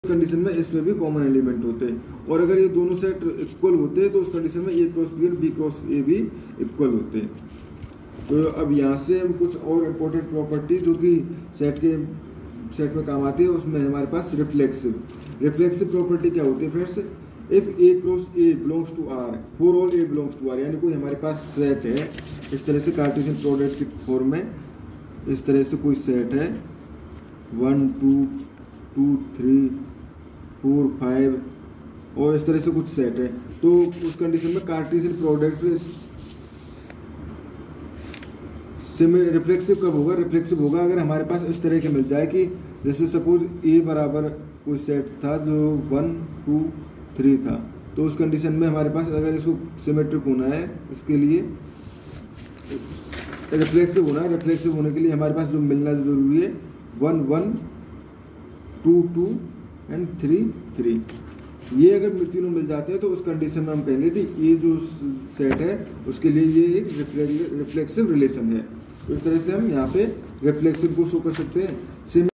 Condition में इसमें भी कॉमन एलिमेंट होते हैं। और अगर ये दोनों सेट इक्वल होते हैं तो उस कंडीशन में ए क्रॉस बी और बी क्रॉस ए भी इक्वल होते हैं। तो अब यहाँ से हम कुछ और इम्पोर्टेंट प्रॉपर्टी जो कि सेट में काम आती है, उसमें हमारे पास रिफ्लेक्सिव प्रॉपर्टी क्या होती है friends? If A cross A belongs to R for all A belongs to R, यानी कोई हमारे पास सेट है इस तरह से कार्टेशियन प्रोडक्ट की फॉर्म में, इस तरह से कोई सेट है 1 2 2 3 4 5 और इस तरह से कुछ सेट है, तो उस कंडीशन में कार्टेशियन प्रोडक्ट रिफ्लेक्सिव कब होगा? रिफ्लेक्सिव होगा अगर हमारे पास इस तरह के मिल जाए कि जैसे सपोज ए बराबर कोई सेट था जो 1 2 3 था, तो उस कंडीशन में हमारे पास अगर इसको सिमेट्रिक होना है, इसके लिए रिफ्लेक्सिव होना है, रिफ्लेक्सिव होने के लिए हमारे पास जो मिलना जरूरी है 1 1 2 2 एंड 3 3। ये अगर तीनों मिल जाते हैं तो उस कंडीशन में हम कहेंगे कि ये जो सेट है उसके लिए ये एक रिफ्लेक्सिव रिलेशन है। तो इस तरह से हम यहाँ पे रिफ्लेक्सिव को शो कर सकते हैं।